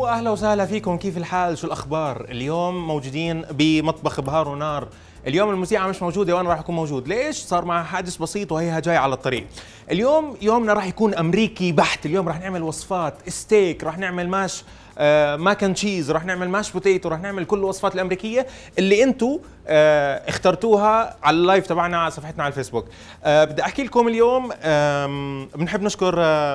اهلا وسهلا فيكم، كيف الحال؟ شو الاخبار؟ اليوم موجودين بمطبخ بهار ونار. اليوم المذيعة مش موجودة وانا راح اكون موجود. ليش؟ صار معها حادث بسيط وهي جاي على الطريق. اليوم يومنا راح يكون امريكي بحت. اليوم راح نعمل وصفات ستيك، راح نعمل ماش ماكن تشيز، راح نعمل ماش بوتيتو، راح نعمل كل الوصفات الامريكيه اللي انتم اخترتوها على اللايف تبعنا على صفحتنا على الفيسبوك. بدي احكي لكم اليوم بنحب نشكر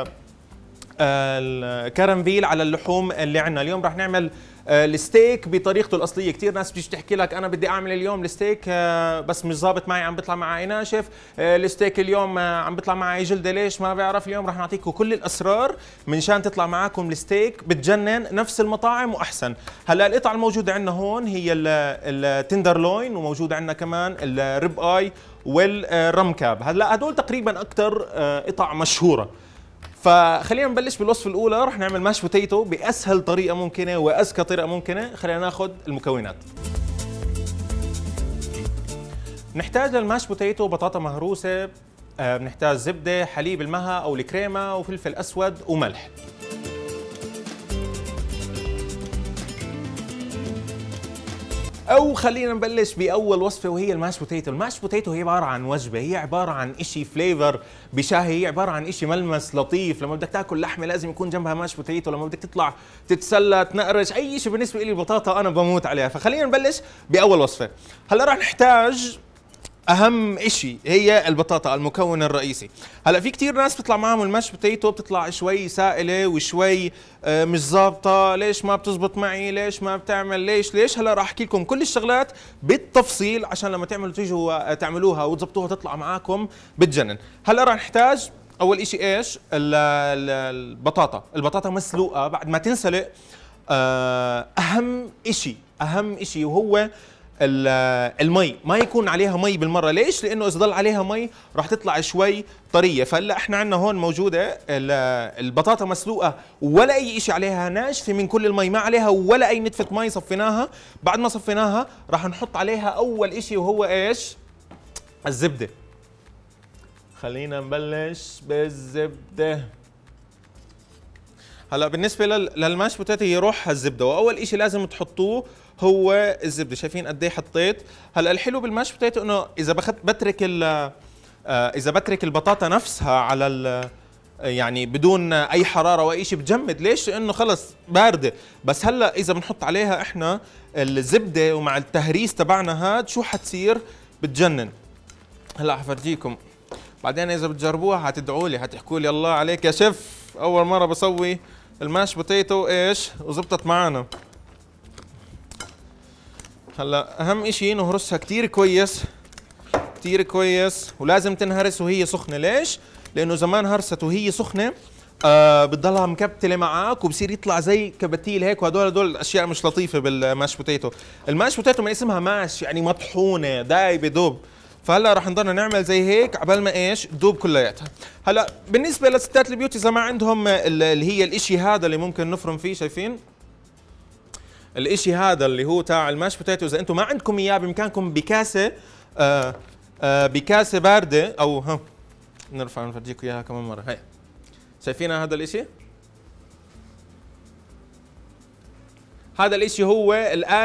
الكرنفيل على اللحوم اللي عندنا. اليوم راح نعمل الستيك بطريقته الاصليه. كثير ناس بتيجي تحكي لك انا بدي اعمل اليوم الستيك بس مش ظابط معي، عم بيطلع معي ناشف، الستيك اليوم عم بيطلع معي جلده، ليش ما بعرف. اليوم راح نعطيكم كل الاسرار منشان تطلع معاكم الستيك بتجنن نفس المطاعم واحسن. هلا القطع الموجوده عندنا هون هي التندرلوين، وموجود عندنا كمان الريب اي والرمكاب. هلا هدول تقريبا اكثر قطع مشهوره. فخلينا نبلش بالوصفه الاولى. رح نعمل ماش بوتيتو باسهل طريقه ممكنه واذكى طريقه ممكنه. خلينا ناخذ المكونات. نحتاج للماش بوتيتو بطاطا مهروسه، بنحتاج زبده، حليب المها او الكريمه، وفلفل اسود وملح. او خلينا نبلش باول وصفه وهي الماش بوتيتو. الماش بوتيتو هي عباره عن وجبه، هي عباره عن شيء فليفر بشاهي، هي عباره عن شيء ملمس لطيف. لما بدك تاكل لحمه لازم يكون جنبها ماش بوتيتو، لما بدك تطلع تتسلى تنقرش اي شيء. بالنسبه لي البطاطا انا بموت عليها. فخلينا نبلش باول وصفه. هلا راح نحتاج اهم شيء هي البطاطا، المكون الرئيسي. هلا في كثير ناس بتطلع معهم الماش بوتيتو بتطلع شوي سائله وشوي مش ظابطه، ليش ما بتزبط معي، ليش ما بتعمل، ليش. هلا راح احكي لكم كل الشغلات بالتفصيل عشان لما تعملوا تيجوا تعملوها وتظبطوها تطلع معاكم بتجنن. هلا راح نحتاج اول شيء ايش؟ البطاطا مسلوقه. بعد ما تنسلق اهم شيء وهو المي، ما يكون عليها مي بالمره. ليش؟ لانه اذا ضل عليها مي راح تطلع شوي طريه. فهلا احنا عندنا هون موجوده البطاطا مسلوقه ولا اي شيء عليها، ناشفه من كل المي، ما عليها ولا اي نتفه مي. صفيناها. بعد ما صفيناها راح نحط عليها اول شيء وهو ايش؟ الزبده. خلينا نبلش بالزبده. هلا بالنسبه للماش بوتيتو هي روحها الزبده، واول شيء لازم تحطوه هو الزبده. شايفين قد ايه حطيت؟ هلا الحلو بالماش بوتيتو انه اذا بترك البطاطا نفسها على يعني بدون اي حراره واي شيء بتجمد. ليش؟ لانه خلص بارده. بس هلا اذا بنحط عليها احنا الزبده ومع التهريس تبعنا هاد شو حتصير؟ بتجنن. هلا حفرجيكم بعدين اذا بتجربوها حتدعوا لي، حتحكوا لي الله عليك يا شيف، اول مره بسوي الماش بوتيتو ايش وزبطت معنا. هلا اهم شيء نهرسها كثير كويس ولازم تنهرس وهي سخنه. ليش؟ لانه زمان هرست وهي سخنه بتضلها مكبتله معك وبصير يطلع زي كبتيل هيك، وهدول الاشياء مش لطيفه بالماش بوتيتو. الماش بوتيتو من اسمها ماش يعني مطحونه دايبه دوب. فهلا رح نضلنا نعمل زي هيك عبال ما ايش؟ تدوب كلياتها. هلا بالنسبه لستات البيوت اذا ما عندهم اللي هي الاشي هذا اللي ممكن نفرم فيه، شايفين؟ الاشي هذا اللي هو تاع الماش بوتيتو، اذا انتم ما عندكم اياه بامكانكم بكاسه بارده او ها نرفع نفرجيكم اياها كمان مره. هي شايفينها؟ هذا الاشي، هذا الاشي هو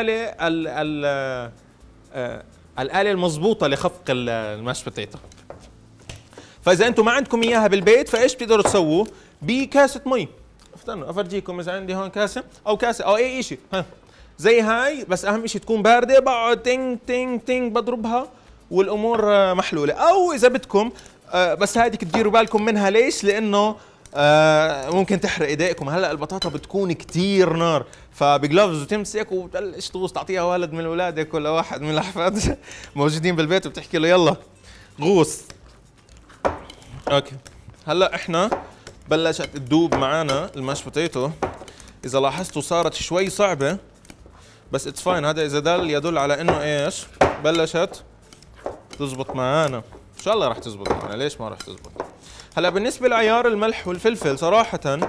الآلة المضبوطة لخفق الماش بوتيتو. فإذا أنتم ما عندكم إياها بالبيت فإيش بتقدروا تسووا؟ بكاسة مي. استنوا أفرجيكم إذا عندي هون كاسة أو أي شيء زي هاي، بس أهم شيء تكون باردة. بقعد تينج تينج تينج بضربها والأمور محلولة. أو إذا بدكم بس هذيك تديروا بالكم منها. ليش؟ لأنه ممكن تحرق ايديكم. هلا البطاطا بتكون كثير نار، فبجلوفز وتمسك وبتبلش تغوص تعطيها ولد من اولادك ولا واحد من الاحفاد موجودين بالبيت وبتحكي له يلا غوص. اوكي هلا احنا بلشت تدوب معنا الماش بوتيتو. اذا لاحظتوا صارت شوي صعبه بس اتس فاين. هذا اذا دل يدل على انه ايش؟ بلشت تزبط معنا. ان شاء الله راح تزبط معنا، ليش ما راح تزبط؟ هلا بالنسبه لعيار الملح والفلفل صراحه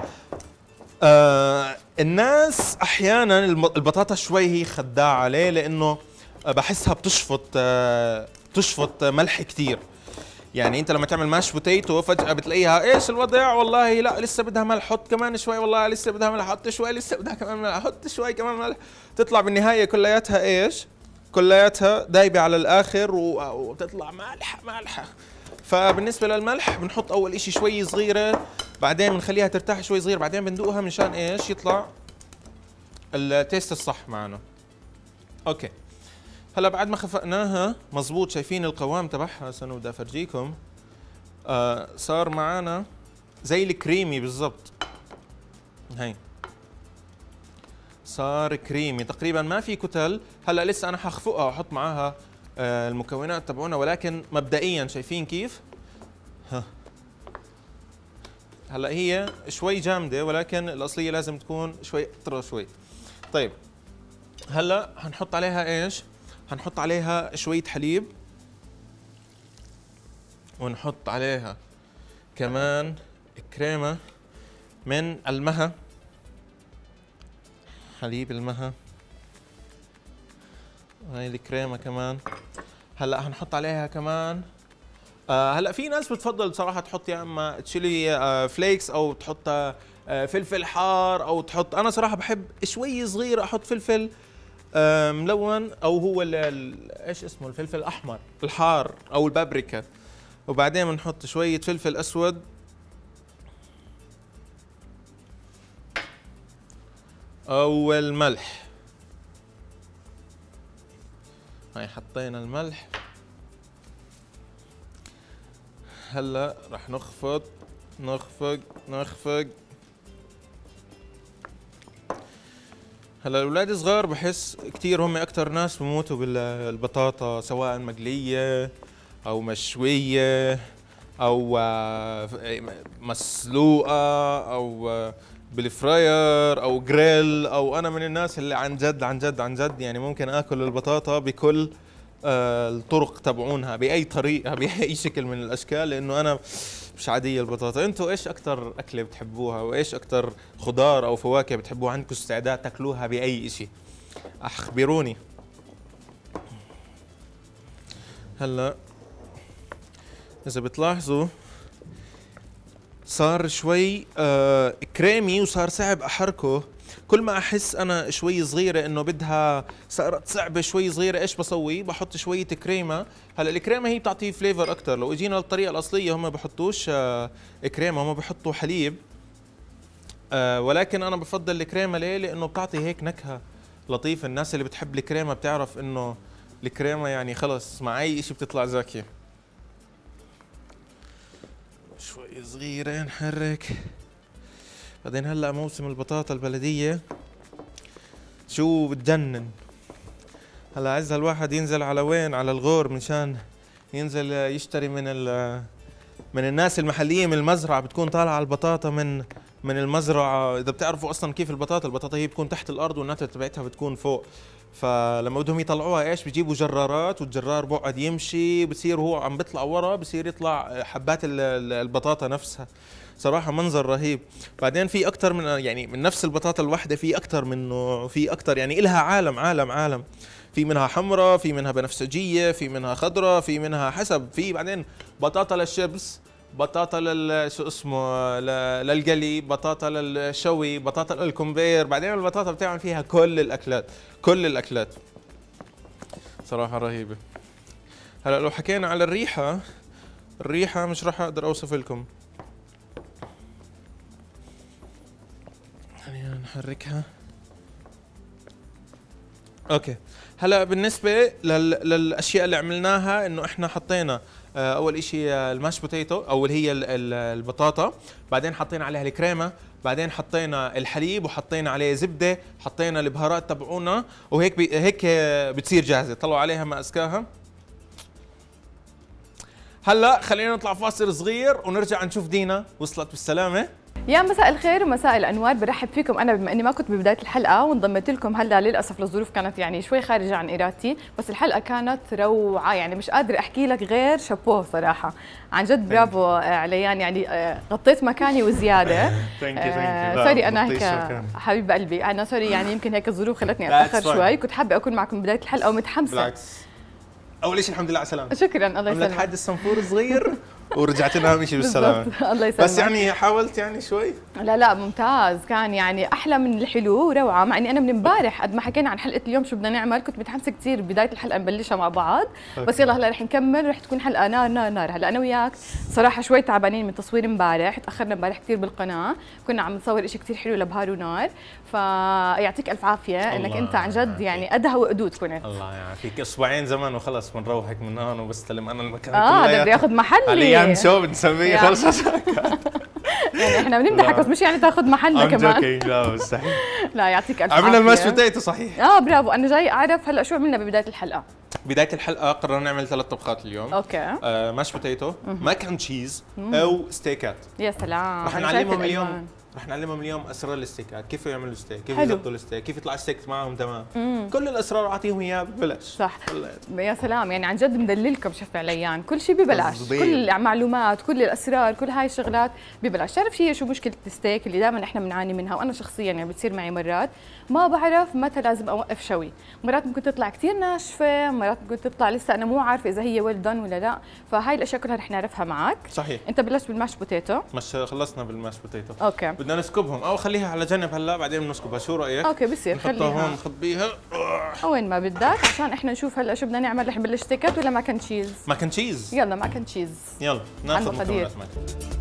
الناس احيانا البطاطا شوي هي خداعه عليه، لانه بحسها بتشفط ملح كثير. يعني انت لما تعمل ماش بوتيتو فجأة بتلاقيها ايش الوضع، والله لا لسه بدها ملح، حط كمان شوي، والله لسه بدها ملح، حط شوي، لسه بدها كمان ملح، حط شوي كمان ملح، تطلع بالنهاية كلياتها ايش؟ كلياتها دايبة على الاخر وتطلع مالحة. فبالنسبة للملح بنحط اول اشي شوي صغيرة، بعدين بنخليها ترتاح شوي صغير، بعدين بندوقها منشان ايش؟ يطلع التيست الصح معنا. اوكي هلا بعد ما خفقناها مزبوط، شايفين القوام تبعها؟ هسه بدي افرجيكم. صار معنا زي الكريمي بالضبط. هي صار كريمي تقريبا، ما في كتل. هلا لسه انا حخفقها واحط معاها المكونات تبعونا، ولكن مبدئيا شايفين كيف؟ هلا هي شوي جامده، ولكن الاصليه لازم تكون شوي اطرى شوي. طيب هلا هنحط عليها ايش؟ هنحط عليها شويه حليب، ونحط عليها كمان كريمه من المها، حليب المها، هاي الكريمه كمان. هلا هنحط عليها كمان هلا في ناس بتفضل صراحه تحط يا اما تشيلي فليكس او تحط فلفل حار او تحط، انا صراحه بحب شوي صغير احط فلفل ملون، او هو ايش اسمه، الفلفل الاحمر الحار او البابريكا، وبعدين بنحط شويه فلفل اسود او الملح. هاي حطينا الملح. هلا رح نخفق. هلا الاولاد الصغار بحس كثير هم اكثر ناس بموتوا بالبطاطا، سواء مقليه او مشويه او مسلوقه او بالفراير او جريل، او انا من الناس اللي عن جد يعني ممكن اكل البطاطا بكل الطرق تبعونها، باي طريقه باي شكل من الاشكال، لانه انا مش عاديه البطاطا. انتوا ايش اكثر اكله بتحبوها، وايش اكثر خضار او فواكه بتحبوها، عندكم استعداد تاكلوها باي شيء؟ اخبروني. هلا اذا بتلاحظوا صار شوي كريمي وصار صعب احركه. كل ما احس انا شوي صغيره انه بدها صارت صعبه شوي صغيره، ايش بسوي؟ بحط شويه كريمه. هلا الكريمه هي بتعطي فليفر اكثر. لو اجينا للطريقه الاصليه هم بحطوش كريمه، هم بحطوا حليب، ولكن انا بفضل الكريمه. ليه؟ لانه بتعطي هيك نكهه لطيفه. الناس اللي بتحب الكريمه بتعرف انه الكريمه يعني خلص مع اي شيء بتطلع زاكيه. شوي صغيره نحرك. بعدين هلا موسم البطاطا البلديه شو بتجنن. هلا عايز الواحد ينزل على وين؟ على الغور، منشان ينزل يشتري من الناس المحليين من المزرعه. بتكون طالعه البطاطا من المزرعه. اذا بتعرفوا اصلا كيف البطاطا هي بتكون تحت الارض والنتر تبعتها بتكون فوق. فلما بدهم يطلعوها ايش؟ بيجيبوا جرارات، والجرار بقعد يمشي، بصير هو عم بيطلع ورا، بصير يطلع حبات البطاطا نفسها. صراحة منظر رهيب. بعدين في أكثر من يعني من نفس البطاطا الواحدة في أكثر من نوع، في أكثر يعني إلها عالم. في منها حمراء، في منها بنفسجية، في منها خضراء، في منها حسب. في بعدين بطاطا للشيبس، بطاطا شو اسمه للقلي، بطاطا للشوي، بطاطا للكمبير. بعدين البطاطا بتعمل فيها كل الأكلات. صراحة رهيبة. هلا لو حكينا على الريحة مش راح أقدر أوصف لكم. خلينا نحركها. اوكي هلا بالنسبه للاشياء اللي عملناها، انه احنا حطينا اول اشي الماش بوتيتو او اللي هي البطاطا، بعدين حطينا عليها الكريمه، بعدين حطينا الحليب وحطينا عليه زبده، حطينا البهارات تبعونا، وهيك هيك بتصير جاهزه. طلعوا عليها ما اسكاها. هلا خلينا نطلع فاصل صغير ونرجع نشوف دينا وصلت بالسلامه. يا مساء الخير ومساء الانوار، برحب فيكم انا بما اني ما كنت ببدايه الحلقه وانضميت لكم هلا. للاسف الظروف كانت يعني شوي خارجه عن ارادتي، بس الحلقه كانت روعه، يعني مش قادره احكي لك غير شابوه صراحه. عن جد برافو عليان، يعني غطيت مكاني وزياده. سوري انا هيك حبيب قلبي، انا سوري يعني يمكن هيك الظروف خلتني اتاخر شوي. كنت حابه اكون معكم بدايه الحلقه ومتحمسه. بالعكس اول شيء الحمد لله على السلامه. شكرا الله عملت يسلمك. حادث صنفور صغير ورجعت لنا اهم شيء بالسلامه. بالضبط. الله يسلمك. بس يعني حاولت يعني شوي. لا ممتاز، كان يعني احلى من الحلو وروعه، مع اني انا من امبارح قد ما حكينا عن حلقه اليوم شو بدنا نعمل كنت متحمسه كثير بدايه الحلقه نبلشها مع بعض. بس يلا هلا رح نكمل، رح تكون حلقه نار نار نار. هلا انا وياك صراحه شوي تعبانين من تصوير امبارح، تاخرنا امبارح كثير بالقناه، كنا عم نصور شيء كثير حلو لبهار ونار، فيعطيك الف عافيه انك انت عن جد يعني ادهى وقدود كنت. الله يعافيك، اسبوعين زمان وخلص بنروحك من هون وبستلم انا المكان. هذا بده ياخذ محلي حاليا شو بنسميه خلص. يعني احنا بنمدحك بس مش يعني تاخذ محلنا كمان. لا مستحيل. لا يعطيك الف عافيه. عملنا الماش بوتيتو صحيح. برافو. انا جاي اعرف هلا شو عملنا ببدايه الحلقه. بداية الحلقة قررنا نعمل 3 طبخات اليوم. اوكي. ماش بوتيتو، ماك اند تشيز او ستيكات. يا سلام. رح نعلمهم اليوم، رح نعلمهم اليوم اسرار الستيكات، كيف يعملوا ستيك، كيف يضبطوا الستيك، كيف يطلع الستيك معهم تمام. كل الاسرار اعطيهم اياها ببلاش. صح. يا سلام، يعني عن جد مدللكم شيف عليان، كل شيء ببلاش، كل المعلومات، كل الاسرار، كل هاي الشغلات ببلاش. تعرف شو مشكله الستيك اللي دائما احنا بنعاني منها، وانا شخصيا يعني بتصير معي مرات ما بعرف متى لازم اوقف شوي، مرات ممكن تطلع كثير ناشفه، مرات ممكن تطلع لسه انا مو عارفه اذا هي ويل دون ولا لا، فهاي الاشياء كلها رح نعرفها معك. صحيح. انت بلشت بالماش بوتيتو. مش خلصنا بالماش بوتيتو. اوكي. بدنا نسكبهم او خليها على جنب هلا بعدين بنسكبها، شو رايك؟ اوكي بصير خليها هون نخبيها وين ما بدك عشان احنا نشوف هلا شو بدنا نعمل. رح نبلش ستيكات ولا ماك اند تشيز؟ ماك اند تشيز. يلا ماك اند تشيز. يلا ناخذ مكونات ماك.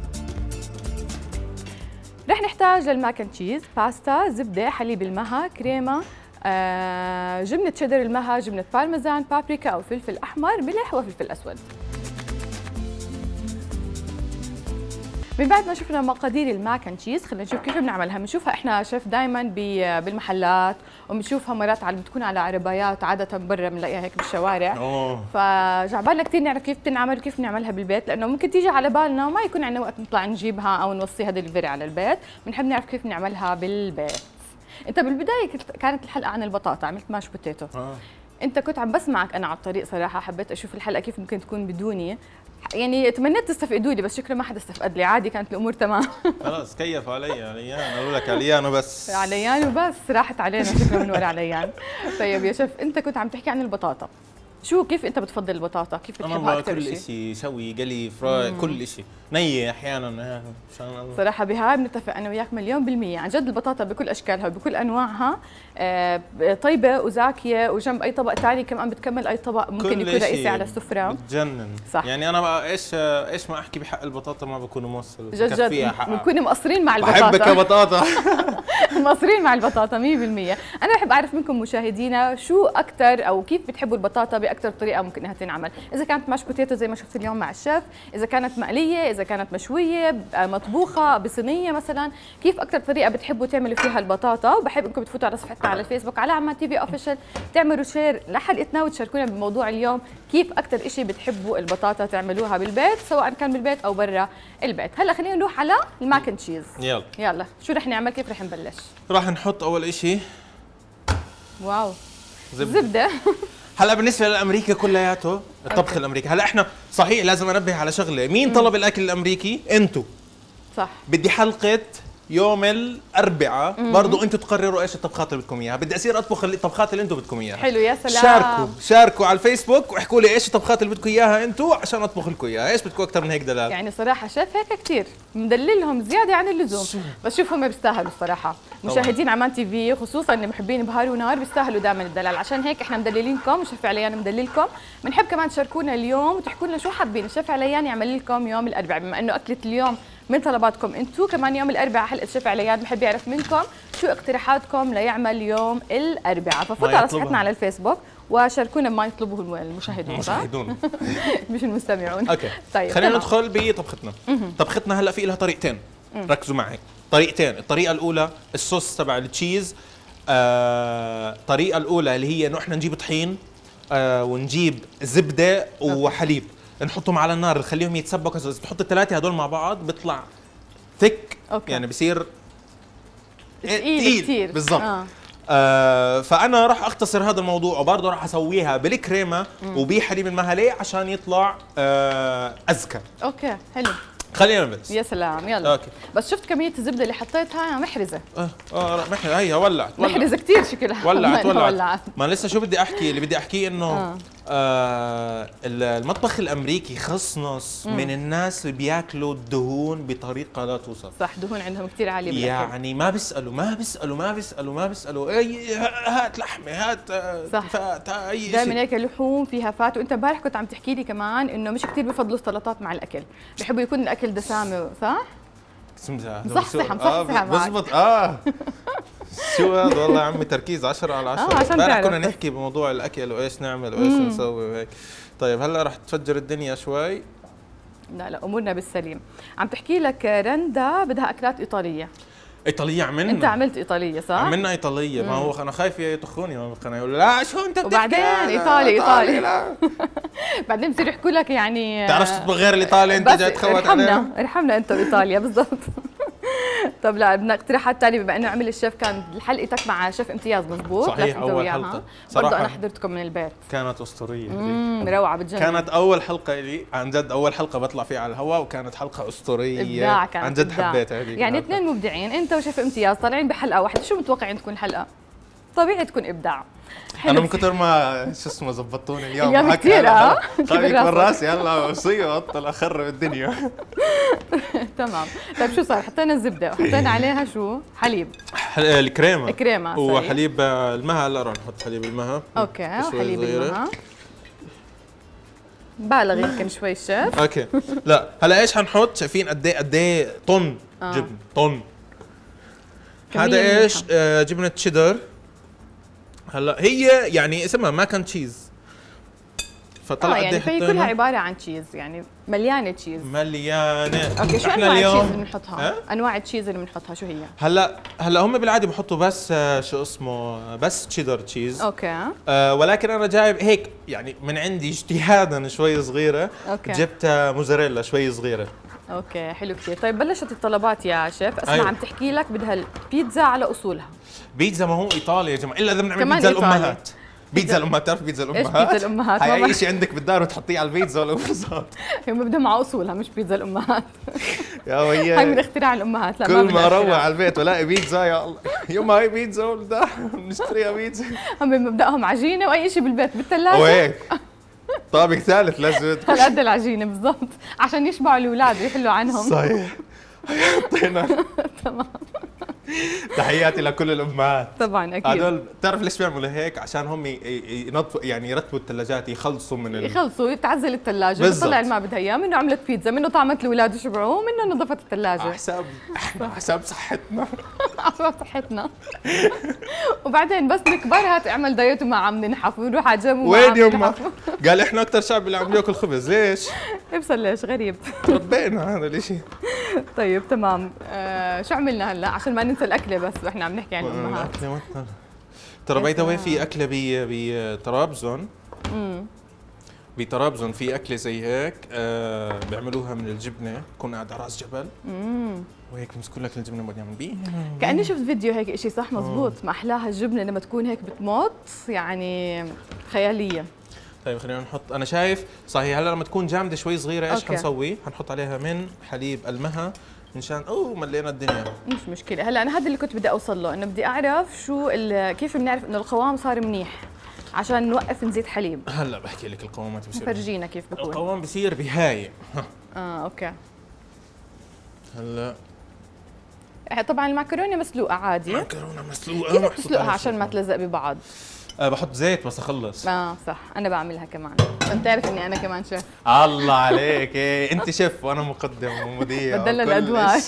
رح نحتاج للماك اند تشيز باستا، زبده، حليب المها، كريمه، جبنه شيدر المها، جبنه بارميزان، بابريكا او فلفل احمر، ملح وفلفل اسود. من بعد ما شفنا مقادير الماك اند تشيز خلينا نشوف كيف بنعملها. بنشوفها احنا شيف دائما بالمحلات، وبنشوفها مرات بتكون على عربايات، عاده برا بنلاقيها هيك بالشوارع. فجعبالنا كثير نعرف كيف بتنعمل وكيف بنعملها بالبيت، لانه ممكن تيجي على بالنا وما يكون عندنا وقت نطلع نجيبها او نوصيها دليفري على البيت، بنحب نعرف كيف نعملها بالبيت. انت بالبدايه كانت الحلقه عن البطاطا، عملت ماش بوتيتو. انت كنت عم بسمعك انا على الطريق صراحه، حبيت اشوف الحلقه كيف ممكن تكون بدوني، يعني تمنيت تستفقدوا لي بس شكله ما حدا استفقد لي، عادي كانت الامور تمام. خلص كيف عليان، قالوا لك عليان وبس. عليان وبس، راحت علينا شكله من ورا عليان. طيب يا شيف، انت كنت عم تحكي عن البطاطا، كيف انت بتفضل البطاطا؟ كيف بتحبها اكثر شيء؟ كل شيء سوي، قلي، فراي، كل شيء، ني احيانا. صراحه بهاي بنتفق انا وياك مليون بالمية، عن جد البطاطا بكل اشكالها وبكل انواعها طيبه وزاكيه، وجنب اي طبق ثاني كمان بتكمل اي طبق ممكن يكون رئيسي على السفره. بتجنن. صح. يعني انا ايش ما احكي بحق البطاطا ما بكون موصل. جد بنكون مقصرين مع البطاطا. بحبك يا بطاطا. مقصرين مع البطاطا 100%. انا بحب اعرف منكم مشاهدينا شو اكثر او كيف بتحبوا البطاطا باكثر طريقه ممكن انها تنعمل، اذا كانت ماش بوتيتو زي ما شفت اليوم مع الشيف، اذا كانت مقليه، اذا كانت مشويه، مطبوخه بصينيه مثلا، كيف اكثر طريقه بتحبوا تعملوا فيها البطاطا. وبحب انكم تفوتوا على صفحتنا على الفيسبوك على عمان تي في اوفيشال، تعملوا شير لحلقتنا وتشاركونا بموضوع اليوم، كيف اكثر شيء بتحبوا البطاطا تعملوها بالبيت سواء كان بالبيت او برا البيت. هلا خلينا نروح على الماك اند تشيز. يلا شو رح نعمل، كيف رح نبلش؟ راح نحط اول شيء واو زبده. هلا بالنسبه للامريكا كلياته الطبخ الامريكي، هلا احنا صحيح لازم انبه على شغله، مين طلب الاكل الامريكي؟ انتو. صح. بدي حلقه يوم الاربعاء برضه انتم تقرروا ايش الطبخات اللي بدكم اياها، بدي اصير اطبخ الطبخات اللي انتم بدكم اياها. حلو يا سلام. شاركوا على الفيسبوك واحكوا لي ايش الطبخات اللي بدكم اياها انتم عشان اطبخ لكم اياها، ايش بدكم اكثر من هيك دلال؟ يعني صراحه شيف هيك كثير مدللهم زياده عن اللزوم، بس شوف هم بيستاهلوا الصراحه، مشاهدين عمان تي في خصوصا اللي محبين بهار ونار بيستاهلوا دائما الدلال، عشان هيك احنا مدللينكم وشيف عليان مدللكم. بنحب كمان تشاركونا اليوم وتحكوا لنا شو حابين الشيف عليان يعمل لكم يوم الاربعاء، بما انه اكله اليوم من طلباتكم انتم، كمان يوم الاربعاء حلقه شيف عليان بحب يعرف منكم شو اقتراحاتكم ليعمل يوم الاربعاء، ففوتوا على صفحتنا على الفيسبوك وشاركونا بما يطلبه المشاهدون مش المستمعون. اوكي طيب خلينا ندخل بطبختنا. طبختنا هلا في لها طريقتين، ركزوا معي، طريقتين. الطريقه الاولى الصوص تبع التشيز، الطريقه الاولى اللي هي انه احنا نجيب طحين ونجيب زبده وحليب نحطهم على النار نخليهم يتسبكوا، اذا تحط الثلاثه هدول مع بعض بيطلع ثيك، يعني بصير ثقيل كثير بالضبط. فانا راح اختصر هذا الموضوع، وبرضه راح اسويها بالكريمه وبحليب المهلي عشان يطلع اذكى. اوكي حلو، خلينا نبلش. يا سلام يلا. أوكي. بس شفت كميه الزبده اللي حطيتها محرزه. محرزه، هي ولعت محرزه كثير شكلها. ولعت. ما لسه شو بدي احكي، اللي بدي احكيه انه المطبخ الامريكي خصنص من الناس اللي بياكلوا الدهون بطريقه لا توصف. صح، دهون عندهم كثير عاليه بالاكل. يعني ما بيسالوا اي هات لحمه، هات صح. فات، اي شيء. دائما هيك لحوم فيها فات. وانت امبارح كنت عم تحكي لي كمان انه مش كثير بفضلوا السلطات مع الاكل، بحبوا يكون الاكل دسامه، صح؟ مصحصح معك. بزبط. شو هذا والله يا عمي، تركيز 10 على 10. عشان كنا نحكي بموضوع الاكل وايش نعمل وايش نسوي وهيك. طيب هلا رح تفجر الدنيا شوي. لا امورنا بالسليم. عم تحكي لك رندا بدها اكلات ايطاليه. ايطاليه عملنا. انت عملت ايطاليه صح؟ عملنا ايطاليه. ما هو انا خايف يطخوني، ما بقى يقول لا شو انت بتحكي. وبعدين ايطالي بعدين بصير يحكوا لك يعني بتعرفش تطبخ غير الايطالي، انت جاي تخوت علينا. ارحمنا انت بايطاليا بالضبط. طب لا بدنا اقتراحات ثانيه، بما انه عمل الشيف كان حلقتك مع شيف امتياز مزبوط. صحيح اول حلقه برضه انا حضرتكم من البيت، كانت اسطوريه. روعه بتجنن. كانت اول حلقه لي عن جد، اول حلقه بطلع فيها على الهواء، وكانت حلقه اسطوريه. ابداع كانت عن جد حبيتها هذيك. يعني اثنين مبدعين، انت وشيف امتياز طالعين بحلقه واحده، شو متوقعين تكون حلقه؟ طبيعي تكون ابداع. انا من كثر ما شو اسمه زبطوني اليوم كثير خليك من راسي هلا صيغه ابطل اخرب الدنيا. تمام. طيب شو صار؟ حطينا الزبده وحطينا عليها شو؟ حليب. الكريمه هو حليب المها. هلا رح نحط حليب المها. اوكي حليب المها. بالغ يمكن شوي الشيف. اوكي. لا هلا ايش حنحط؟ شايفين قد ايه طن جبن؟ طن. هذا ايش؟ جبنه تشيدر. هلا هي يعني اسمها ما كان تشيز، فطلع قد ايه يعني كلها عباره عن تشيز، يعني مليانه تشيز. مليانه. اوكي شو انواع التشيز اللي بنحطها؟ انواع التشيز اللي بنحطها شو هي؟ هلا هم بالعاده بحطوا بس شو اسمه بس تشيدر تشيز. اوكي. ولكن انا جايب هيك يعني من عندي اجتهادا شوي صغيره. أوكي. جبت موزاريلا شوي صغيره. اوكي حلو كثير. طيب بلشت الطلبات يا شيف. اسمع عم تحكي لك بدها البيتزا على اصولها. بيتزا ما هو ايطالي يا جماعه، الا اذا بنعمل بيتزا الامهات. بيتزا الامهات، بتعرف بيتزا الامهات؟ ايش بيتزا الامهات؟ هاي اي شيء عندك بالدار وتحطيه على البيتزا والامهات. هم بدهم مع اصولها مش بيتزا الامهات. يا وياي هاي من اختراع الامهات. لا كل ما اروح على البيت والاقي بيتزا يا الله، يوم هاي بيتزا ولده بنشتريها بيتزا. هم مبدأهم عجينه واي شيء بالبيت بالثلاجه وهيك طابق ثالث لازم هالقد العجينه بالضبط عشان يشبعوا الاولاد ويحلوا عنهم. صحيح. حطينا. تمام. تحياتي لكل الامهات طبعا اكيد. هدول بتعرف ليش بيعملوا هيك؟ عشان هم ينظفوا يعني يرتبوا الثلاجات، يخلصوا من يخلصوا تعزل الثلاجه، بتطلع ما بدها اياه، منه عملت بيتزا، منه طعمت الاولاد وشبعوا، منه نظفت الثلاجه. حساب صحتنا. حساب صحتنا. وبعدين بس نكبر هات اعمل دايت وما عم ننحف ونروح على الجيم وما وين يما؟ قال احنا اكثر شعب اللي عم ياكل خبز. ليش؟ ابصر ليش غريب. ربينا هذا الشيء. طيب تمام. شو عملنا هلا عشان ما ننسى الاكله بس واحنا عم نحكي عن الامهات؟ ترى باي ذا واي في اكله بطرابزون. بطرابزون في اكله زي هيك بيعملوها من الجبنه، بكون قاعد على راس جبل وهيك بمسكوا لك الجبنه بدي اعمل بيه. كاني شفت فيديو هيك شيء صح مزبوط. ما احلاها الجبنه لما تكون هيك بتموت، يعني خياليه. طيب خلينا نحط. انا شايف صحيح هلا لما تكون جامده شوي صغيره ايش حنسوي؟ حنحط عليها من حليب المها مشان ملينا الدنيا. مش مشكله. هلا انا هذا اللي كنت بدي اوصل له، انه بدي اعرف شو كيف بنعرف انه القوام صار منيح عشان نوقف نزيد حليب. هلا بحكي لك القوامات بصير. فرجينا كيف بكون. القوام بصير بهاي. اوكي. هلا طبعا المعكرونه مسلوقه عادي. معكرونه مسلوقه. كيف بتسلقها عشان ما تلزق ببعض؟ بحط زيت بس اخلص. صح، انا بعملها كمان عشان تعرف اني انا كمان شيف. الله عليك. انت شيف وانا مقدم ومذيع. بدلنا الادوار.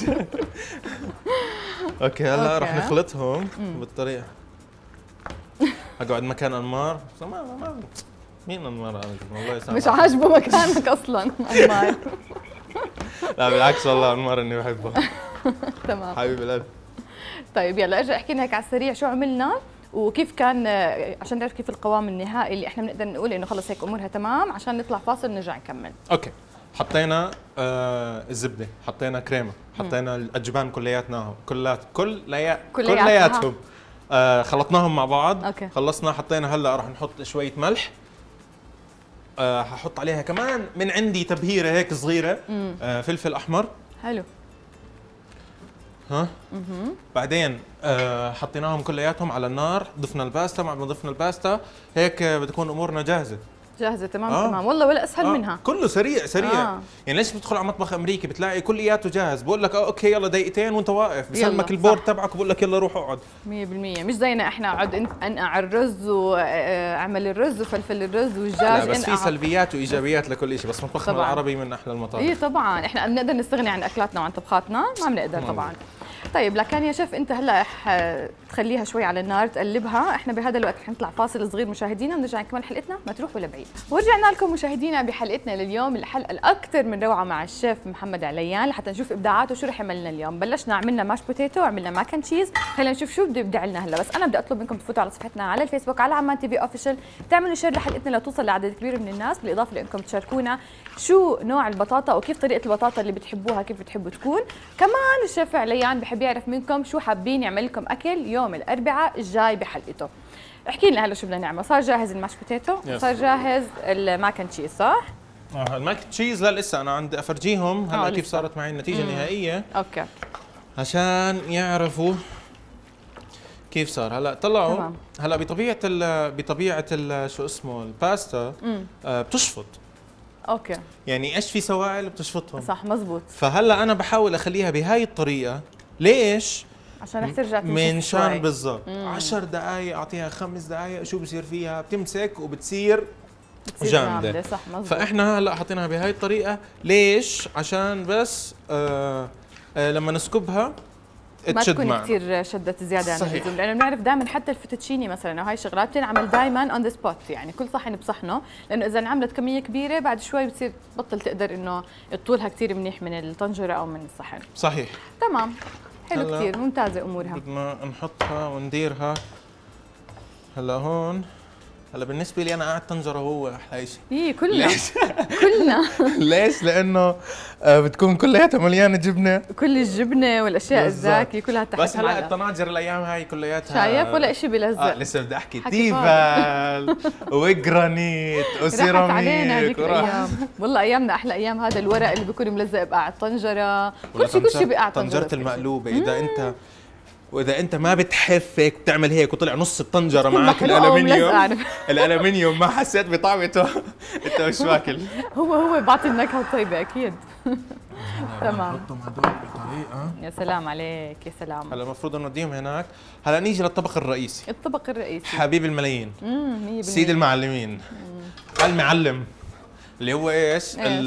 اوكي هلا رح نخلطهم بالطريقه. اقعد مكان انمار. مين انمار هذا؟ والله يسامحك مش عاجبه مكانك اصلا انمار. لا بالعكس والله انمار اني بحبه. تمام حبيب القلب. طيب يلا ارجع احكي لنا هيك على السريع شو عملنا وكيف كان، عشان نعرف كيف القوام النهائي اللي احنا بنقدر نقول انه خلص هيك امورها تمام عشان نطلع فاصل نرجع نكمل. اوكي. حطينا الزبده، حطينا كريمه، حطينا الجبان كلياتهم خلطناهم مع بعض. أوكي. خلصنا. حطينا هلا راح نحط شويه ملح. ححط عليها كمان من عندي تبهيره هيك صغيره فلفل احمر. حلو. بعدين حطيناهم كلياتهم على النار. ضفنا الباستا. مع ما ضفنا الباستا هيك بتكون امورنا جاهزه. جاهزه تمام تمام، والله ولا اسهل منها. كله سريع سريع. يعني ليش بتدخل على مطبخ امريكي بتلاقي كلياته جاهز، بقول لك اوكي يلا دقيقتين وانت واقف، بسلمك البورد تبعك وبقول لك يلا روح اقعد. 100%، مش زينا احنا اقعد انقع الرز واعمل الرز وفلفل الرز والدجاج. بس في سلبيات وايجابيات لكل شيء، بس مطبخنا العربي من احلى المطابخ. اي طبعا، احنا بنقدر نستغني عن اكلاتنا وعن طبخاتنا؟ ما بنقدر طبعا. طيب لكن يا شيف انت هلا تخليها شوي على النار تقلبها، احنا بهذا الوقت حنطلع فاصل صغير مشاهدينا ونرجع نكمل حلقتنا، ما تروح ولا بعيد. ورجعنا لكم مشاهدينا بحلقتنا لليوم، الحلقه الاكثر من روعه مع الشيف محمد عليان لحتى نشوف ابداعاته شو رح يعمل لنا اليوم. بلشنا عملنا ماش بوتيتو وعملنا ماك اند تشيز، خلينا نشوف شو بده يبدع لنا هلا. بس انا بدي اطلب منكم تفوتوا على صفحتنا على الفيسبوك على عمان تي في اوفيشال، تعملوا شير لحلقتنا لتوصل لعدد كبير من الناس، بالاضافه لانكم تشاركونا شو نوع البطاطا وكيف طريقه البطاطا اللي بتحبوها، كيف بتحبوا تكون. كمان الشيف عليان بحب يعرف منكم شو حابين يعمل لكم اكل يوم الاربعاء الجاي بحلقته. احكي لنا هلا شو بدنا نعمل. صار جاهز الماش بوتيتو، صار جاهز الماك اند تشيز، صح؟ الماك تشيز لا لسه، انا عندي افرجيهم هلا كيف صارت معي النتيجه النهائيه. اوكي، عشان يعرفوا كيف صار. هلا طلعوا تمام. هلا بطبيعه شو اسمه الباستا بتشفط. اوكي، يعني ايش في سوائل بتشفطهم، صح مزبوط. فهلا انا بحاول اخليها بهاي الطريقه. ليش؟ عشان رح ترجع من شان بالضبط 10 دقائق اعطيها 5 دقائق، شو بصير فيها؟ بتمسك وبتصير جامده. صح مزبوط. فاحنا هلا حاطينها بهاي الطريقه. ليش؟ عشان بس لما نسكبها ما تكون كثير شدت زياده عن اللزوم، لانه بنعرف دائما حتى الفوتوتشيني مثلا وهي الشغلات بتنعمل دائما اون ذا سبوت، يعني كل صحن بصحنه، لانه اذا انعملت كميه كبيره بعد شوي بتصير بطل تقدر انه تطولها كثير منيح من الطنجره او من الصحن. صحيح تمام، حلو كثير، ممتازه امورها. بدنا نحطها ونديرها هلا هون. هلا بالنسبه لي انا قاعد طنجره هو احلى شيء. كلنا كلنا. ليش؟ لانه بتكون كلياتها مليانه جبنه، كل الجبنه والاشياء الزاكيه كلها تحت. بس هلا الطناجر الايام هاي كلياتها شايف ولا شيء بلزق. لسه بدي احكي تيفال وجرانيت وسيراميك. علينا هذيك الايام، والله ايامنا احلى ايام. هذا الورق اللي بيكون ملزق بقع الطنجره، كل شيء بقع الطنجره. طنجره المقلوبه واذا انت ما بتحف هيك بتعمل هيك وطلع نص الطنجره معك الالومنيوم الالومنيوم ما حسيت بطعمته انت مش واكل. هو بعطي النكهه الطيبه اكيد. تمام، نحطهم هدول بطريقه. يا سلام عليك، يا سلام. هلا المفروض نوديهم هناك. هلا نيجي للطبق الرئيسي. الطبق الرئيسي حبيب الملايين، 100%. سيد المعلمين، المعلم، اللي هو ايش؟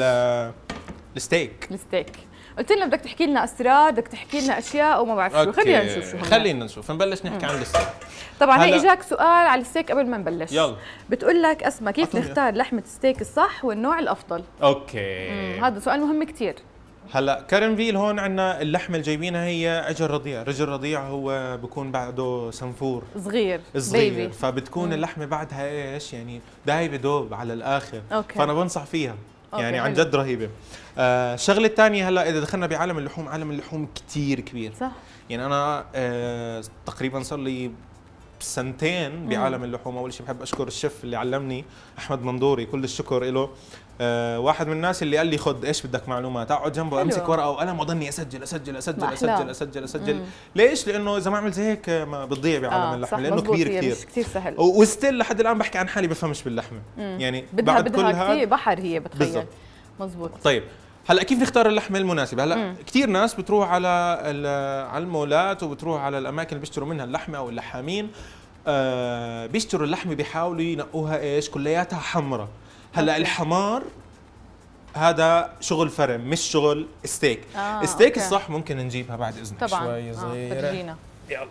الستيك. قلت لنا بدك تحكي لنا اسرار، بدك تحكي لنا اشياء وما بعرف شو. خلينا نشوف شو. خلينا نشوف، نبلش نحكي عن الستيك. طبعا هي اجاك سؤال على الستيك قبل ما نبلش. يلا. بتقول لك اسماء كيف نختار لحمه الستيك الصح والنوع الافضل. اوكي. هذا سؤال مهم كثير. هلا كارنفيل هون عندنا اللحمه اللي جايبينها هي عجل رضيع. رجل رضيع هو بكون بعده سنفور صغير بيبي. فبتكون اللحمه بعدها ايش يعني دايبه دوب على الاخر. أوكي. فانا بنصح فيها يعني عن جد رهيبه. الشغله الثانيه هلا اذا دخلنا بعالم اللحوم، عالم اللحوم كثير كبير. صح. يعني انا تقريبا صار لي سنتين بعالم اللحوم. اول شيء بحب اشكر الشيف اللي علمني احمد منظوري، كل الشكر له. واحد من الناس اللي قال لي خذ ايش بدك معلومات، اقعد جنبه امسك ورقه وقلم واضلني اسجل. ليش؟ لانه اذا ما عملت زي هيك ما بتضيع بعالم اللحمه، لانه كبير كثير. مش كثير سهل. وستيل لحد الان بحكي عن حالي بفهمش باللحمه. يعني بعد كل هذا بحر هي بتخيل. مزبوط. طيب هلا كيف نختار اللحمه المناسبه؟ هلا كثير ناس بتروح على المولات وبتروح على الاماكن اللي بيشتروا منها اللحمه او اللحامين، بيشتروا اللحمه بيحاولوا ينقوها ايش؟ كلياتها حمراء. هلا الحمار هذا شغل فرم مش شغل ستيك. ستيك الصح ممكن نجيبها بعد اذنك طبعا. شوي صغيره. يلا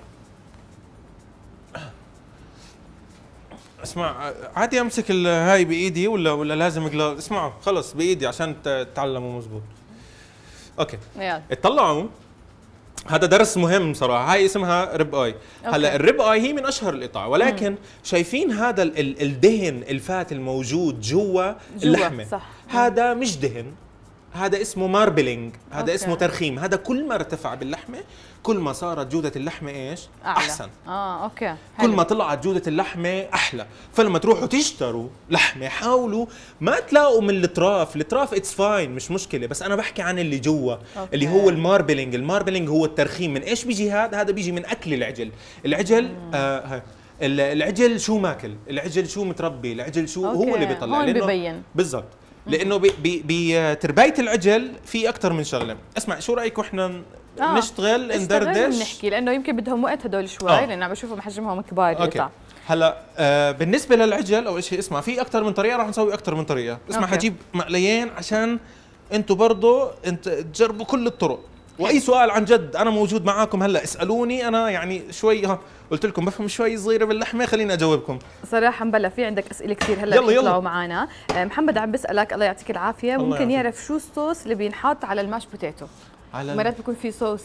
اسمع، عادي امسك هاي بايدي ولا لازم اسمعوا خلص بايدي عشان تتعلموا مزبوط. اوكي يلا اطلعوا. هذا درس مهم صراحه. هاي اسمها ريب اي. هلا الريب اي هي من اشهر القطع، ولكن شايفين هذا الدهن الفات الموجود جوا اللحمه. صح. هذا مش دهن، هذا اسمه ماربلينج، هذا اسمه ترخيم. هذا كل ما ارتفع باللحمه كل ما صارت جودة اللحمة ايش؟ أعلى. أحسن. اوكي. حلو. كل ما طلعت جودة اللحمة أحلى. فلما تروحوا تشتروا لحمة حاولوا ما تلاقوا من الأطراف اتس فاين مش مشكلة، بس أنا بحكي عن اللي جوا اللي هو الماربلينج. الماربلينج هو الترخيم. من ايش بيجي هذا؟ هذا بيجي من أكل العجل. العجل شو ماكل، العجل شو متربي، العجل شو أوكي. هو اللي بيطلع، هون لانه ببين بالضبط، لانه بتربايه العجل في اكثر من شغله. اسمع، شو رايك واحنا نشتغل ندردش ونحكي، لانه يمكن بدهم وقت هدول شوي لان عم بشوفهم حجمهم كبار القطع. هلا بالنسبه للعجل اول شيء اسمع، في اكثر من طريقه، راح نسوي اكثر من طريقه. اسمع، حجيب مقليين عشان انتم برضه تجربوا كل الطرق، واي سؤال عن جد انا موجود معاكم هلا، اسالوني. انا يعني شوي قلت لكم بفهم شوي صغيره باللحمه، خليني اجاوبكم. صراحه مبلا في عندك اسئله كثير هلا بيطلعوا معنا. محمد عم بيسالك، الله يعطيك العافيه، ممكن يعرف شو الصوص اللي بينحط على الماش بوتيتو؟ مرات بيكون في صوص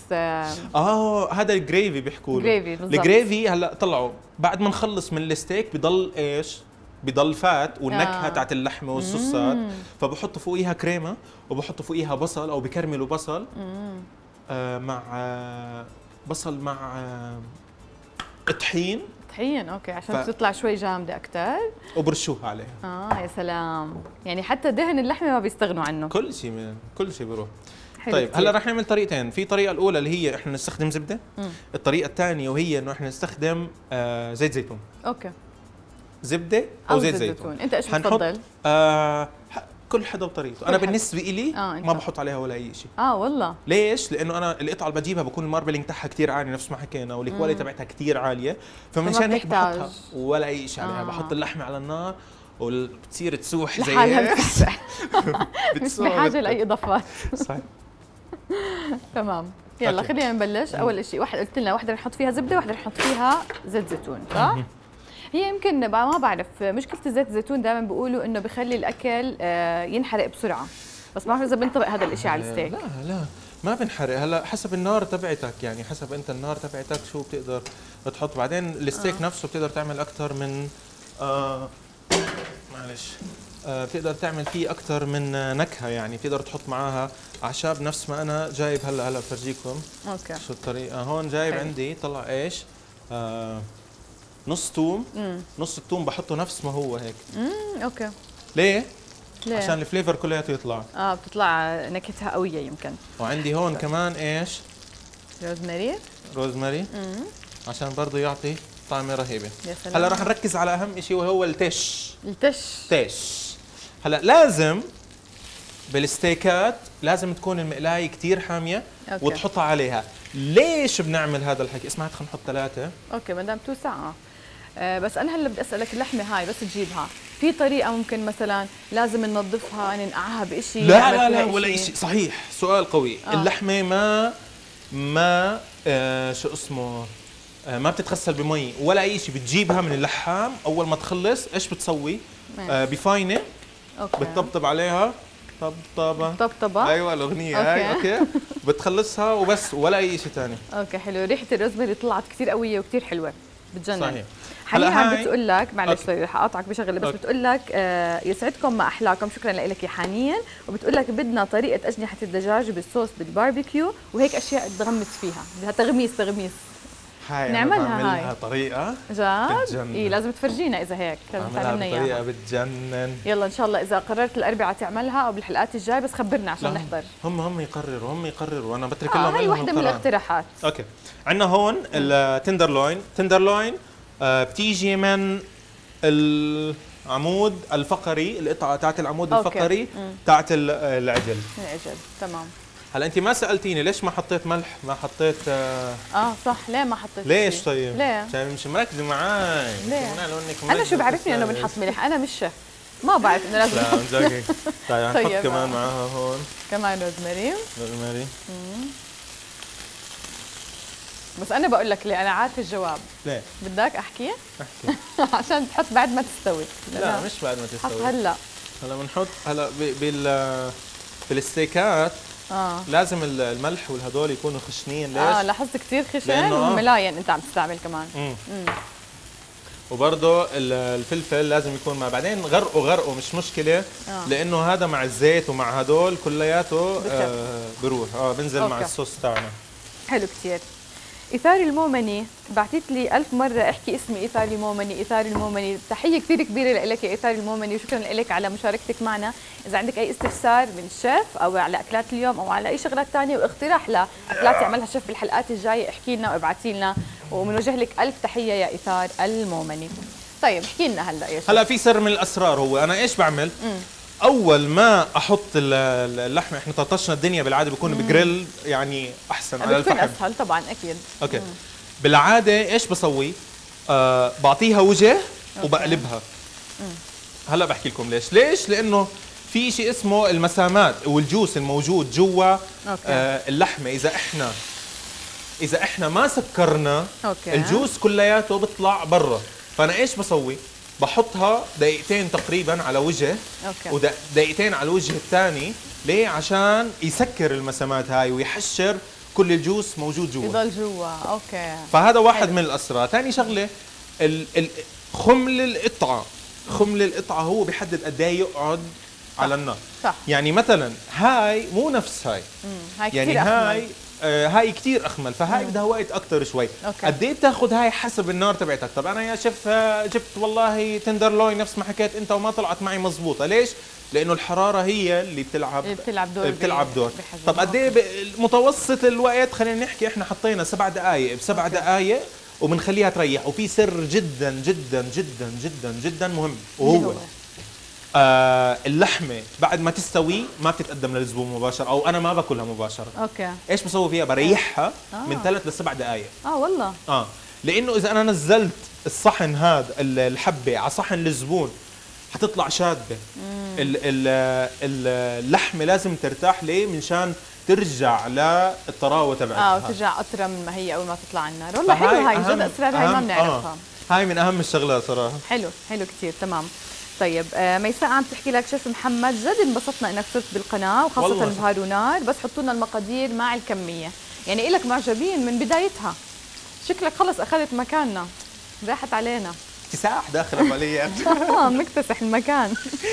هذا الجريفي بيحكوا له. جريفي بالضبط. الجريفي هلا طلعوا بعد ما نخلص من الستيك بضل ايش؟ بضل فات والنكهه تاعت اللحمه والصوصات، فبحطوا فوقيها كريمه وبحطوا فوقيها بصل او بكرملوا بصل مع بصل مع طحين. اوكي، عشان تطلع شوي جامده اكثر، وبرشوها عليها. يا سلام، يعني حتى دهن اللحمه ما بيستغنوا عنه، كل شيء بيروح. طيب هلا رح نعمل طريقتين. في طريقه الاولى اللي هي احنا نستخدم زبده، الطريقه الثانيه وهي انه احنا نستخدم زيت زيتون. اوكي، زبده او زيت زيتون. انت ايش بتفضل؟ كل حدا وطريقته. انا بالنسبه لي ما بحط عليها ولا اي شيء. والله ليش؟ لانه انا القطعه اللي بجيبها بكون الماربلينج تاعها كثير عالي نفس ما حكينا، والكواليتي تبعتها كثير عاليه، فمنشان هيك بحطها ولا اي شيء عليها. بحط اللحمه على النار وبتصير تسوح زي هيك مش بحاجه لاي اضافات. صحيح. تمام، يلا خلينا نبلش. اول شيء قلت لنا واحده رح نحط فيها زبده، واحده رح نحط فيها زيت زيتون، صح؟ هي يمكن ما بعرف، مشكله زيت الزيتون دائما بيقولوا انه بخلي الاكل ينحرق بسرعه، بس ما بعرف اذا بنطبق هذا الشيء على الستيك. لا ما بنحرق. هلا حسب النار تبعتك، يعني حسب انت النار تبعتك شو بتقدر تحط. بعدين الستيك نفسه بتقدر تعمل اكثر من معلش بتقدر تعمل فيه اكثر من نكهه، يعني بتقدر تحط معاها اعشاب نفس ما انا جايب. هلا بفرجيكم شو الطريقه. هون جايب عندي طلع ايش نص ثوم. نص الثوم بحطه نفس ما هو هيك. اوكي. ليه؟ عشان الفليفر كلياته يطلع. بتطلع نكهتها قويه يمكن. وعندي هون كمان ايش؟ روزماري عشان برضه يعطي طعمه رهيبه. هلا راح نركز على اهم شيء وهو التش. هلا لازم بالستيكات لازم تكون المقلايه كثير حاميه وتحطها عليها. ليش بنعمل هذا الحكي؟ اسمع، خلينا نحط 3. اوكي، ما دام توسع. بس انا هلا بدي اسالك، اللحمه هاي بس تجيبها في طريقه ممكن مثلا لازم ننظفها ننقعها بشيء؟ لا ولا شيء. صحيح، سؤال قوي. اللحمه ما شو اسمه ما بتتغسل بمي ولا اي شيء. بتجيبها من اللحام اول ما تخلص ايش بتسوي؟ بفاينه بتطبطب عليها طبطبه. ايوه الاغنيه هاي. اوكي بتخلصها وبس، ولا اي شيء ثاني. اوكي حلو. ريحه الروزماري طلعت كثير قويه وكثير حلوه، بتجنن. صحيح. حنين عم بتقول لك، معلش رح اقاطعك بشغله، بس بتقول لك يسعدكم ما احلاكم، شكرا لك يا حنين. وبتقول لك بدنا طريقه اجنحه الدجاج بالصوص بالباربيكيو وهيك اشياء تغمس فيها، بدها تغميس. هاي نعملها. هاي طريقه جد؟ لازم تفرجينا اذا هيك، لازم تعلمنا اياها. طريقه بتجنن. يلا ان شاء الله اذا قررت الاربعاء تعملها او بالحلقات الجايه بس خبرنا عشان نحضر. هم يقرروا وانا بترك لهم. هاي وحده من الاقتراحات. اوكي، عندنا هون التندرلوين بتيجي من العمود الفقري، القطعه تاعت العمود الفقري تاعت العجل. تمام. هلا انت ما سالتيني ليش ما حطيت ملح، ما حطيت صح، ليه ما حطيت؟ ليش طيب؟ ليه؟ عشان مش مركزه معي. ليه؟ انا شو بعرفني انه بنحط ملح؟ انا مش شيف، ما بعرف انه لازم نحط. لا طيب نحط كمان معاها هون كمان روزماري. بس انا بقول لك ليه، انا عارفه الجواب. ليه؟ بدك احكي؟ عشان تحط بعد ما تستوي. لا مش بعد ما تستوي، حط هلا بنحط هلا بالستيكات. لازم الملح والهدول يكونوا خشنين. ليش؟ لاحظت كثير خشن وملاين انت عم تستعمل كمان. وبرضه الفلفل لازم يكون مع، بعدين غرقه مش مشكله. لانه هذا مع الزيت ومع هدول كلياته بروح بنزل مع الصوص تاعنا. حلو كثير. إيثار المومني بعتت لي 1000 مرة احكي اسمي إيثار المومني. تحية كثير كبيرة لك يا إيثار المومني، وشكرا لك على مشاركتك معنا. إذا عندك أي استفسار من الشيف أو على أكلات اليوم أو على أي شغلات ثانية واقتراح لأكلات يعملها الشيف بالحلقات الجاية، احكي لنا وابعتي لنا وبنوجه لك الف تحيه يا ايثار المومني. طيب احكي لنا هلا ايش هلا في سر من الاسرار، هو انا ايش بعمل؟ اول ما احط اللحمه، احنا طرطشنا الدنيا بالعاده بيكون بجريل يعني احسن على بتكون الفحم. اسهل طبعا اكيد. اوكي. بالعاده ايش بسوي؟ بعطيها وجه وبقلبها. هلا بحكي لكم ليش لانه في شيء اسمه المسامات والجوس الموجود جوا اللحمه. اذا احنا ما سكرنا الجوس كلياته بيطلع برا. فانا ايش بسوي؟ بحطها دقيقتين تقريبا على وجه، ودقيقتين على الوجه الثاني. ليه؟ عشان يسكر المسامات هاي ويحشر كل الجوس موجود جوا، يضل جوا. اوكي. فهذا واحد من الاسرار. ثاني شغله خمل القطعه. خمل القطعه هو بيحدد قد ايه يقعد على النار. صح. يعني مثلا هاي مو نفس هاي. هاي يعني كتير هاي كثير اخمل، فهاي بدها وقت اكثر شوي. قد ايه بتاخذ هاي حسب النار تبعتك. طب انا يا شيف جبت والله تندرلوين نفس ما حكيت انت وما طلعت معي مزبوطه. ليش؟ لانه الحراره هي اللي بتلعب دور. طب قد ايه متوسط الوقت؟ خلينا نحكي احنا حطينا 7 دقائق ب7 دقائق وبنخليها تريح. وفي سر جدا جدا جدا جدا جدا مهم، وهو اللحمه بعد ما تستوي ما بتتقدم للزبون مباشره، او انا ما باكلها مباشره. اوكي. ايش بسوي فيها؟ بريحها من 3 ل7 دقائق. والله. لانه اذا انا نزلت الصحن هذا الحبه على صحن الزبون حتطلع شاده. اللحمه لازم ترتاح. ليه؟ منشان ترجع للطراوه تبعتها. وترجع اطرى من ما هي اول ما تطلع على النار. والله حلو. هاي جد اسرار هاي ما بنعرفها. هاي من اهم الشغلات صراحه. حلو كثير. تمام. طيب ميساء عم تحكي لك شيف محمد، جد انبسطنا انك صرت بالقناه وخاصه بهار ونار، بس حطوا لنا المقادير مع الكميه. يعني إلك معجبين من بدايتها. شكلك خلص اخذت مكاننا، راحت علينا اكتساح داخل عمليات. مكتسح المكان.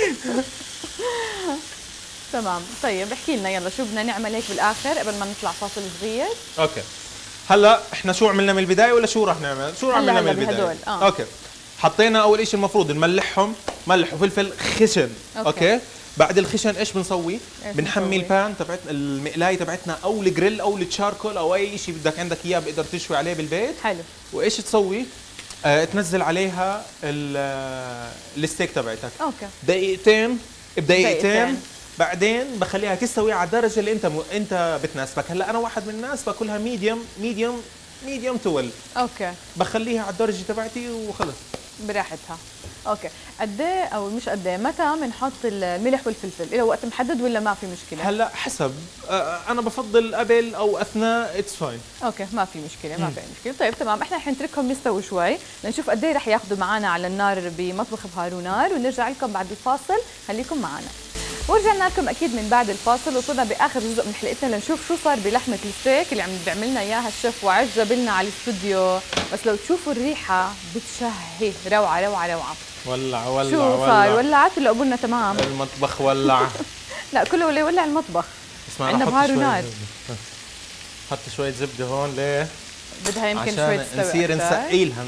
تمام. طيب احكي لنا يلا شو بدنا نعمل هيك بالاخر قبل ما نطلع فاصل صغير. اوكي. هلا احنا شو عملنا من البدايه ولا شو راح نعمل؟ شو عملنا من البدايه؟ اوكي. حطينا اول شيء المفروض نملحهم ملح وفلفل خشن. اوكي. بعد الخشن ايش بنسوي؟ بنحمي البان تبعتنا، المقلايه تبعتنا او الجريل او التشاركول او اي شيء بدك عندك اياه بقدر تشوي عليه بالبيت. حلو. وايش تسوي؟ تنزل عليها الستيك تبعتك. اوكي. بدقيقتين بعدين بخليها تستوي على الدرجه اللي انت بتناسبك. هلا انا واحد من الناس باكلها ميديوم تول. اوكي. بخليها على الدرجه تبعتي وخلص براحتها. اوكي. قد ايه او مش قد ايه، متى بنحط الملح والفلفل؟ له وقت محدد ولا ما في مشكله؟ هلا حسب. انا بفضل قبل او اثناء اتس فاين. اوكي ما في مشكله. طيب تمام. احنا رح نتركهم يستووا شوي لنشوف قد ايه رح ياخذوا معنا على النار بمطبخ بهار ونار، ونرجع لكم بعد الفاصل. خليكم معنا. ورجعنا لكم اكيد من بعد الفاصل، وصلنا باخر جزء من حلقتنا لنشوف شو صار بلحمه الستيك اللي عم بيعمل لنا اياها الشيف وعجب لنا على الاستوديو. بس لو تشوفوا الريحه بتشهي. روعه. ولع شو صار؟ ولعت ولا قبلنا تمام؟ المطبخ ولع. لا كله ولا يولع المطبخ. عندنا بهار ونار. حط شويه زبده هون. ليه؟ بدها يمكن شويه تستوي نصير نسقيلها.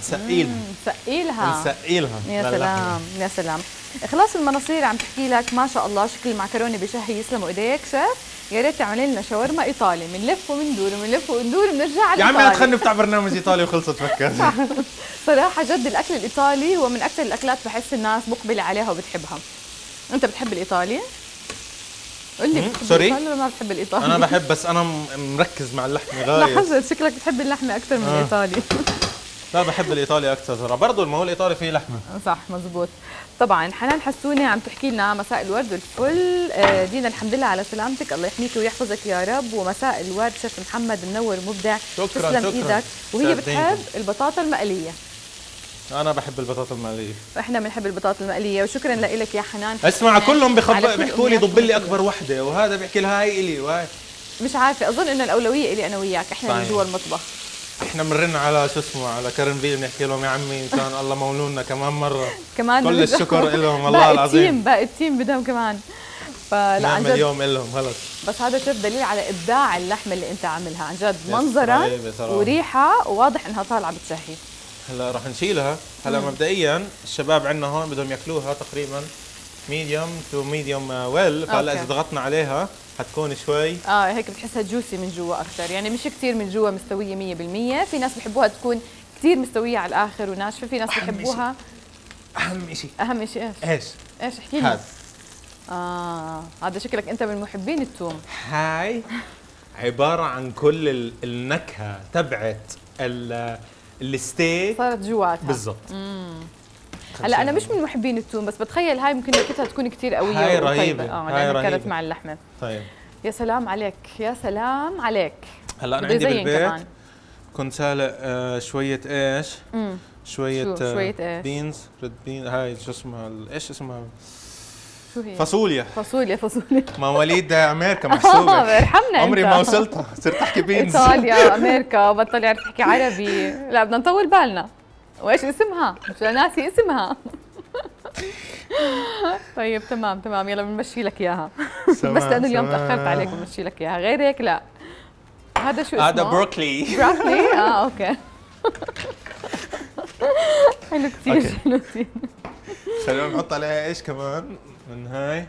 يا سلام. خلاص المناصير عم تحكي لك ما شاء الله شكل المعكرونه بشهي. يسلموا ايديك شيف. يا ريت تعملي لنا شاورما ايطالي، بنلف وبندور وبنرجع على يا عمي لا تخلي نفتح برنامج ايطالي وخلصت فكر. صراحه جد الاكل الايطالي هو من اكثر الاكلات بحس الناس مقبله عليها وبتحبها. انت بتحب الايطالي؟ قول لي سوري ولا ما بتحب الايطالي؟ انا بحب، بس انا مركز مع اللحمه غاية. لاحظت شكلك بتحب اللحمه اكثر من الايطالي. لا بحب الايطالي اكثر برضه. ما هو الايطالي فيه لحمه. صح مزبوط. طبعا حنان حسوني عم تحكي لنا مساء الورد والفل. دينا الحمد لله على سلامتك، الله يحميك ويحفظك يا رب. ومساء الورد شيف محمد منور مبدع. شكرا ايدك. وهي بتحب البطاطا المقليه. انا بحب البطاطا المقليه. احنا بنحب البطاطا المقليه. وشكرا لك يا حنان. اسمع كلهم بيحكوا لي ضب لي اكبر وحده، وهذا بيحكي لها هاي الي وهاي. مش عارفه، اظن انه الاولويه الي انا وياك. احنا من جوا المطبخ. احنا بنرن على شو اسمه على كرنفيل بنحكي لهم يا عمي كان الله مولونا كمان مره. كمان كل الشكر لهم والله العظيم. باقي التيم بدهم كمان. فلا عن جد اليوم لهم خلص. بس هذا شوف دليل على ابداع اللحمه اللي انت عاملها عن جد. منظرا وريحه وواضح انها طالعه بتشهي. هلا رح نشيلها. هلا مبدئيا الشباب عندنا هون بدهم ياكلوها تقريبا ميديوم تو ميديوم ويل. فهلا اذا ضغطنا عليها حتكون شوي هيك بتحسها جوسي من جوا اكثر، يعني مش كثير من جوا مستويه 100%. في ناس بحبوها تكون كثير مستويه على الاخر وناشفه، في ناس بحبوها. اهم شيء ايش؟ ايش احكي لي. هذا شكلك انت من محبين الثوم. هاي عباره عن كل النكهه تبعت الستيك صارت جواتها بالضبط. هلا انا مش من محبين الثوم، بس بتخيل هاي ممكن نكهتها تكون كثير قويه هاي وطيبه. رهيبه. هاي لأنها رهيبه كانت مع اللحمه. طيب يا سلام عليك، يا سلام عليك. هلا انا عندي بالبيت كنت سالق شويه ايش؟ شويه ايش؟ بينز، ريد بين، هاي شو اسمها، ايش اسمها؟ شو هي؟ فاصوليا. فاصوليا مواليد امريكا محسوبه. ارحمنا. عمري ما وصلتها، صرت احكي بينز. ايطاليا، امريكا، بطل يعرف يحكي عربي. لا بدنا نطول بالنا. وايش اسمها؟ مش ناسي اسمها. طيب تمام يلا بنمشي لك اياها. بس لانه اليوم تاخرت عليك بنمشي لك اياها، غير هيك لا. هذا شو اسمه؟ هذا بروكلي. اوكي. حلو كثير. خلينا نحط عليها ايش كمان من هاي.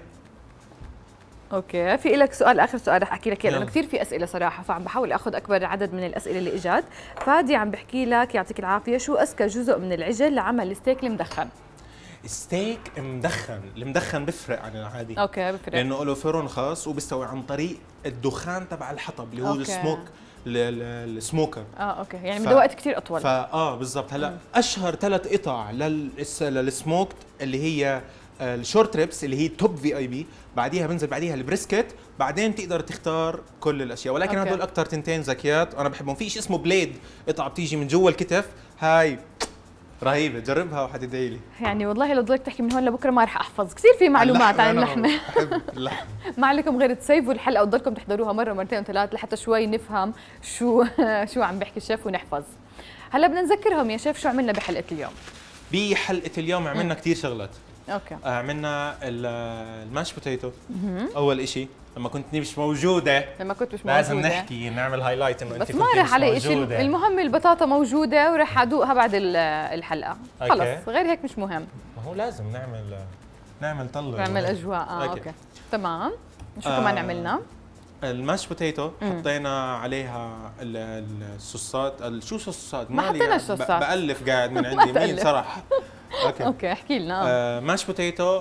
اوكي، في لك سؤال، اخر سؤال رح احكي لك اياه لانه كثير في اسئله صراحه، فعم بحاول اخذ اكبر عدد من الاسئله اللي اجت. فادي عم بحكي لك يعطيك العافيه، شو اذكى جزء من العجل لعمل الستيك المدخن؟ ستيك مدخن، المدخن بفرق عن العادي. اوكي بفرق لانه له فرن خاص وبيستوي عن طريق الدخان تبع الحطب اللي هو السموك، السموكر. اوكي، يعني بده وقت كثير اطول. بالضبط. هلا اشهر 3 قطع للسموكت اللي هي الشورت ريبس اللي هي توب في اي بي، بعديها بنزل بعديها البريسكت، بعدين تقدر تختار كل الاشياء، ولكن هدول اكثر تنتين ذكيات وانا بحبهم. في شيء اسمه بليد، قطعه بتيجي من جوا الكتف، هاي رهيبه، جربها وحتدعي لي. يعني والله لو ضليت تحكي من هون لبكره ما رح احفظ، كثير في معلومات عن اللحمه. بحب اللحمه. ما عليكم غير تسيفوا الحلقه وتضلكم تحضروها مره مرتين وثلاث لحتى شوي نفهم شو عم بيحكي الشيف ونحفظ. هلا بدنا نذكرهم يا شيف شو عملنا بحلقه اليوم. بحلقه اليوم عملنا كثير شغلات. اوكي. عملنا الماش بوتيتو. اول شيء لما كنت مش موجوده، لازم نحكي نعمل هايلايت انه انت كنت مش موجوده. بس ما راح علي شيء، المهم البطاطا موجوده وراح ادوقها بعد الحلقه. خلص غير هيك مش مهم. ما هو لازم نعمل طله، نعمل اجواء. اوكي تمام. شو كمان عملنا؟ الماش بوتيتو حطينا عليها الصوصات. شو صوصات؟ ما حطيناش صوصات، بألف قاعد من عندي مين صراحه. اوكي احكي لنا. ماش بوتيتو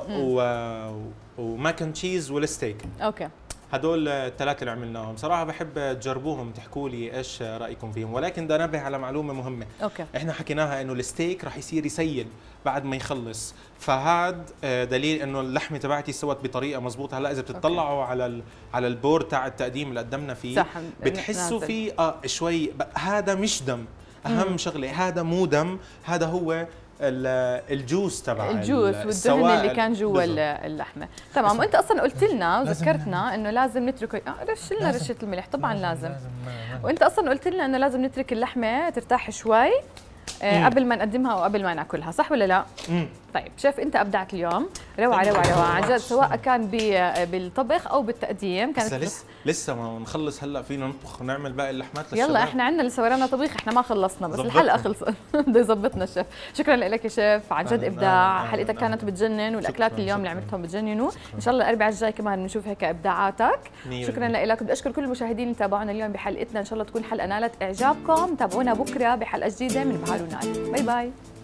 وماك اند تشيز والستيك. اوكي، هدول الثلاثه اللي عملناهم. صراحه بحب تجربوهم، تحكوا لي ايش رايكم فيهم، ولكن بدي انبه على معلومه مهمه. اوكي، احنا حكيناها انه الستيك رح يصير يسيل بعد ما يخلص، فهذا دليل انه اللحمه تبعتي استوت بطريقه مضبوطه. هلا اذا بتطلعوا على البورد تاع التقديم اللي قدمنا فيه، صح، بتحسوا فيه شوي هذا مش دم. اهم شغله هذا مو دم، هذا هو الجوس تبع الجوس والدهن اللي كان جوا اللحمه. تمام. وانت اصلا قلت لنا وذكرتنا انه لازم نترك رش لنا رشه الملح. طبعا لازم. وانت اصلا قلت لنا انه لازم نترك اللحمه ترتاح شوي قبل ما نقدمها وقبل ما ناكلها، صح ولا لا؟ طيب شيف انت ابدعت اليوم، روعه عن جد، سواء كان بالطبخ او بالتقديم. كانت لسه ما نخلص. هلا فينا نطبخ ونعمل باقي اللحمات للشباب. يلا احنا عندنا لسه ورانا طبيخ، احنا ما خلصنا بس الحلقه خلصت. بده يظبطنا الشيف. شكرا لك يا شيف، عن جد ابداع. حلقتك كانت بتجنن والاكلات اليوم اللي عملتهم بتجننوا. ان شاء الله الاربعاء الجاي كمان بنشوف هيك ابداعاتك. شكرا لك. بدي اشكر كل المشاهدين اللي تابعونا اليوم بحلقتنا، ان شاء الله تكون حلقه نالت اعجابكم. تابعونا بكره بحلقه جديده من بحار ونار. باي باي.